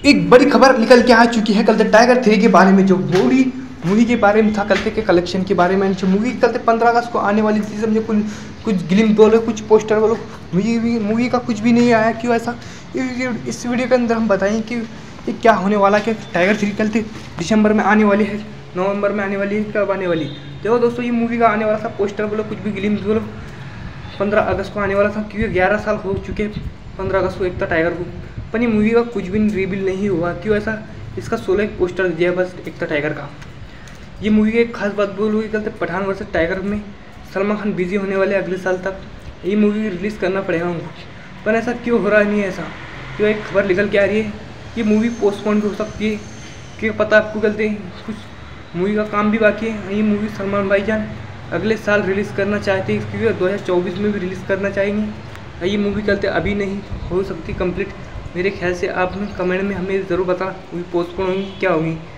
एक बड़ी खबर निकल के आ चुकी है कल टाइगर 3 के बारे में, जो मूवी के बारे में था, कल के कलेक्शन के बारे में। जो मूवी कल 15 अगस्त को आने वाली थी, समझे कुछ ग्लिम्स बोलो, कुछ पोस्टर बोलो, मूवी का कुछ भी नहीं आया। क्यों ऐसा? इस वीडियो के अंदर हम बताएं कि ये क्या होने वाला है। टाइगर 3 कल दिसंबर में आने वाली है, नवंबर में आने वाली है, कब आने वाली? देखो दोस्तों, ये मूवी का आने वाला था पोस्टर बोलो, कुछ भी ग्लिम्स बोलो, 15 अगस्त को आने वाला था। क्योंकि 11 साल हो चुके 15 अगस्त को एक था टाइगर को, पर ये मूवी का कुछ भी रिवील नहीं हुआ। क्यों ऐसा? इसका 16 पोस्टर दिया बस एक था टाइगर का। ये मूवी की एक खास बात बोलूँगी, कल पठान वर्सेस टाइगर में सलमान खान बिजी होने वाले अगले साल तक। ये मूवी रिलीज़ करना पड़ेगा उनको, पर ऐसा क्यों हो रहा नहीं है? ऐसा क्यों? एक खबर निकल के आ रही है ये मूवी पोस्टपोन भी हो सकती है। क्यों पता आपको? गलती कुछ मूवी का काम भी बाकी है। ये मूवी सलमान भाईजान अगले साल रिलीज़ करना चाहते हैं, क्योंकि 2024 में भी रिलीज़ करना चाहेंगे। ये मूवी कल अभी नहीं हो सकती कंप्लीट। मेरे ख्याल से आप कमेंट में हमें ज़रूर बता मूवी पोस्टपोन होगी क्या होगी।